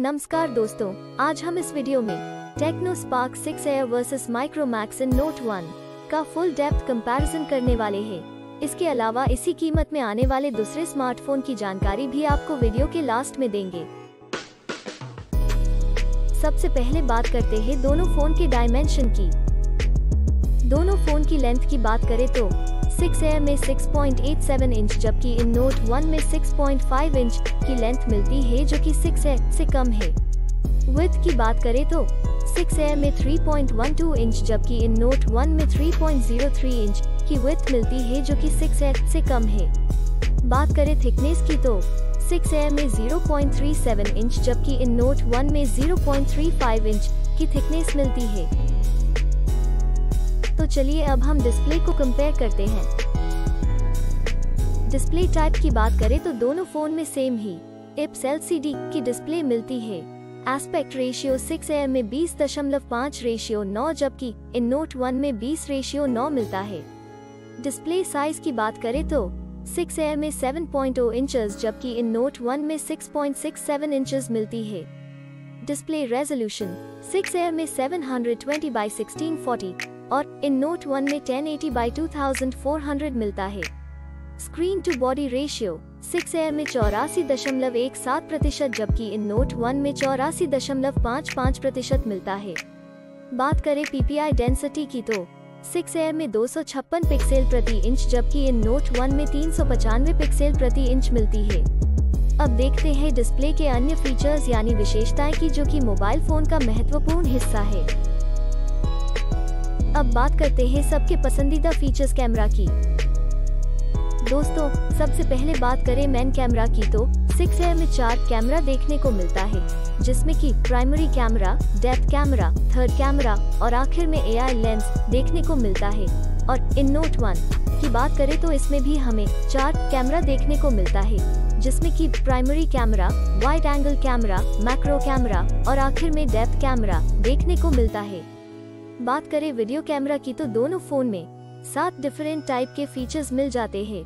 नमस्कार दोस्तों, आज हम इस वीडियो में Tecno Spark 6 Air versus Micromax In Note 1 का फुल डेप्थ कंपैरिजन करने वाले हैं। इसके अलावा इसी कीमत में आने वाले दूसरे स्मार्टफोन की जानकारी भी आपको वीडियो के लास्ट में देंगे। सबसे पहले बात करते हैं दोनों फोन के डायमेंशन की। दोनों फोन की लेंथ की बात करें तो 6 एयर में 6.87 इंच जबकि इन नोट 1 में 6.5 इंच की लेंथ मिलती है जो कि 6 एयर से कम है। विड्थ की बात करें तो 6 एयर में 3.12 इंच जबकि इन नोट 1 में 3.03 इंच की विड्थ मिलती है जो कि 6 एयर से कम है। बात करें थिकनेस की तो 6 एयर में 0.37 इंच जबकि इन नोट 1 में 0.35 इंच की थिकनेस मिलती है। तो चलिए अब हम डिस्प्ले को कंपेयर करते हैं। डिस्प्ले टाइप की बात करें तो दोनों फोन में सेम ही IPS LCD की डिस्प्ले मिलती है। एस्पेक्ट रेशियो 6 एयर में 20.5:9 जबकि इन नोट 1 में 20:9 मिलता है। डिस्प्ले साइज की बात करें तो 6 एयर में 7.0 इंचेस जबकि इन नोट 1 में 6.67 इंचेस मिलती है। डिस्प्ले रेजोल्यूशन 6 एयर में 720x1640 और इन नोट 1 में 1080x2400 मिलता है। Screen to body ratio 6 Air में 84.17% जबकि इन नोट 1 में 84.55% मिलता है। बात करें PPI डेंसिटी की तो 6 एयर में 256 पिक्सल प्रति इंच जबकि इन नोट 1 में 395 पिक्सल प्रति इंच मिलती है। अब देखते हैं डिस्प्ले के अन्य फीचर्स यानी विशेषताएं की जो कि मोबाइल फोन का महत्वपूर्ण हिस्सा है। अब बात करते हैं सबके पसंदीदा फीचर्स कैमरा की। दोस्तों, सबसे पहले बात करें मेन कैमरा की तो 6 एयर में 4 कैमरा देखने को मिलता है जिसमें कि primary camera, depth camera, third camera और आखिर में AI लेंस देखने को मिलता है। और इन नोट 1 की बात करें तो इसमें भी हमें 4 कैमरा देखने को मिलता है जिसमें कि primary camera, wide angle camera, macro camera और आखिर में डेप्थ कैमरा देखने को मिलता है। बात करें वीडियो कैमरा की तो दोनों फोन में 7 डिफरेंट टाइप के फीचर्स मिल जाते हैं।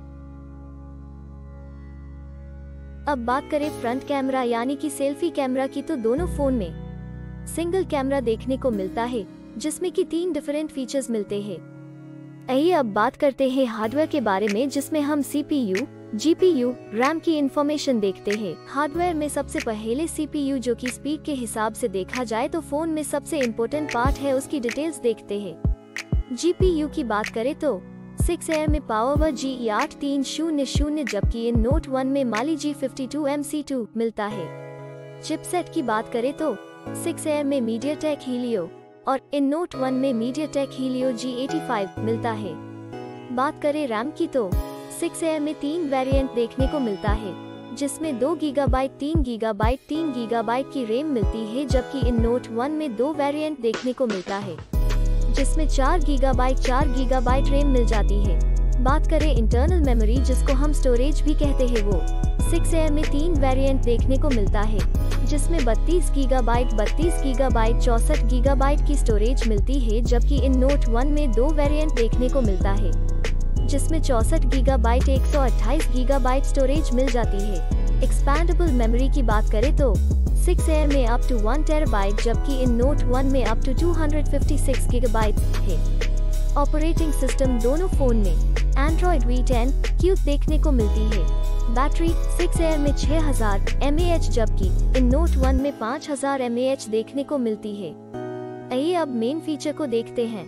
अब बात करें फ्रंट कैमरा यानी कि सेल्फी कैमरा की तो दोनों फोन में सिंगल कैमरा देखने को मिलता है जिसमें कि 3 डिफरेंट फीचर्स मिलते हैं। आइए अब बात करते हैं हार्डवेयर के बारे में जिसमें हम CPU, GPU, RAM की इंफॉर्मेशन देखते हैं। हार्डवेयर में सबसे पहले CPU जो कि स्पीड के हिसाब से देखा जाए तो फोन में सबसे इम्पोर्टेंट पार्ट है, उसकी डिटेल्स देखते हैं। GPU की बात करें तो 6 एयर में पावर G8300 जबकि इन नोट 1 में Mali G52MC2 मिलता है। चिपसेट की बात करें तो 6 एयर में MediaTek Helio और इन नोट 1 में MediaTek Helio G85 मिलता है। बात करें रैम की तो 6 एयर में 3 वेरिएंट देखने को मिलता है जिसमें 2 GB, 3 GB, 3 GB की रैम मिलती है जबकि इन नोट 1 में 2 वेरिएंट देखने को मिलता है जिसमें 4 GB, 4 GB रैम मिल जाती है। बात करें इंटरनल मेमोरी जिसको हम स्टोरेज भी कहते हैं वो 6 एयर में 3 वेरिएंट देखने को मिलता है जिसमें 32 GB, 32 GB, 64 GB की स्टोरेज मिलती है जबकि इन नोट 1 में 2 वेरिएंट देखने को मिलता है जिसमें 64 GB, 128 GB स्टोरेज मिल जाती है। एक्सपैंडेबल मेमोरी की बात करें तो 6 एयर में अप टू 1 TB जबकि इन नोट 1 में अप टू 256 GB है। ऑपरेटिंग सिस्टम दोनों फोन में Android V10 Qt देखने को मिलती है। बैटरी 6 एयर में 6000 mAh जबकि इन नोट 1 में 5000 mAh देखने को मिलती है। आइए अब मेन फीचर को देखते हैं।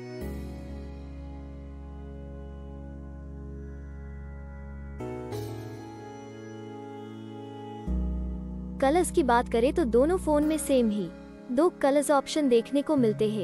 कलर्स की बात करें तो दोनों फोन में सेम ही 2 कलर्स ऑप्शन देखने को मिलते हैं।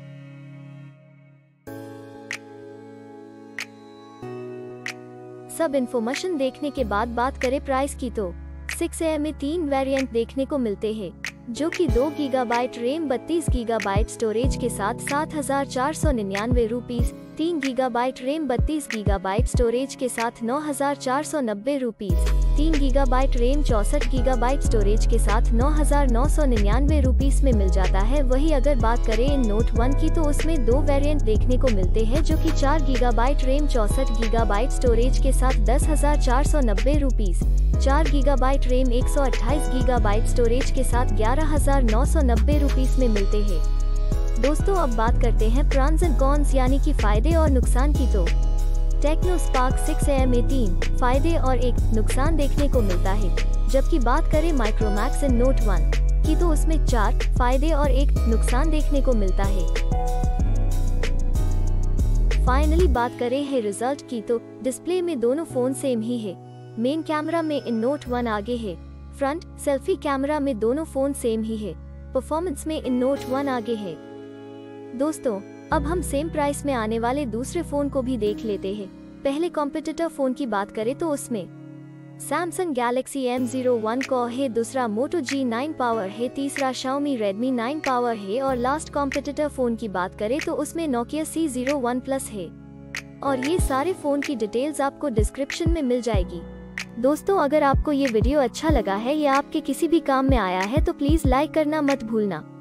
सब इंफॉर्मेशन देखने के बाद बात करें प्राइस की तो 6 एयर में 3 वेरिएंट देखने को मिलते हैं जो कि 2 GB रैम, 32 GB स्टोरेज के साथ 7,499 rupees, 3 GB RAM, 32 GB storage के साथ 9,490 rupees. 3 gigabyte RAM 64 gigabyte storage के साथ 9,999 रुपीस में मिल जाता है। वही अगर बात करें इन नोट 1 की तो उसमें 2 वेरिएंट देखने को मिलते हैं, जो कि 4 गीगाबाइट रैम 64 गीगाबाइट स्टोरेज के साथ 10,490 rupees, 4 gigabyte RAM 128 gigabyte storage के साथ 11,990 रुपीस में मिलते हैं। दोस्तों अब बात करते हैं प्रॉन्स एंड कॉन्स यानी कि फायदे और नुकसान की। तो टेक्नो स्पार्क 6a में 3 फायदे और 1 नुकसान देखने को मिलता है, जबकि बात करें माइक्रोमैक्स इन नोट 1 की तो उसमें 4 फायदे और 1 नुकसान देखने को मिलता है। फाइनली बात करें है रिजल्ट की तो डिस्प्ले में दोनों फोन सेम ही है। मेन कैमरा में इन नोट 1 आगे है, फ्रंट सेल्फी कैमरा में दोनों फोन सेम ही है, परफॉर्मेंस में इन नोट 1 आगे है। दोस्तों अब हम सेम प्राइस में आने वाले दूसरे फोन को भी देख लेते हैं। पहले कॉम्पिटिटर फोन की बात करें तो उसमें सैमसंग गैलेक्सी M01 को है, दूसरा मोटो G9 पावर है, तीसरा Xiaomi Redmi 9 पावर है और लास्ट कॉम्पिटिटर फोन की बात करें तो उसमें Nokia C01 Plus है। और ये सारे फोन की डिटेल्स आपको डिस्क्रिप्शन में मिल जाएगी। दोस्तों अगर आपको ये वीडियो अच्छा लगा है या आपके किसी भी काम में आया है तो प्लीज लाइक करना मत भूलना।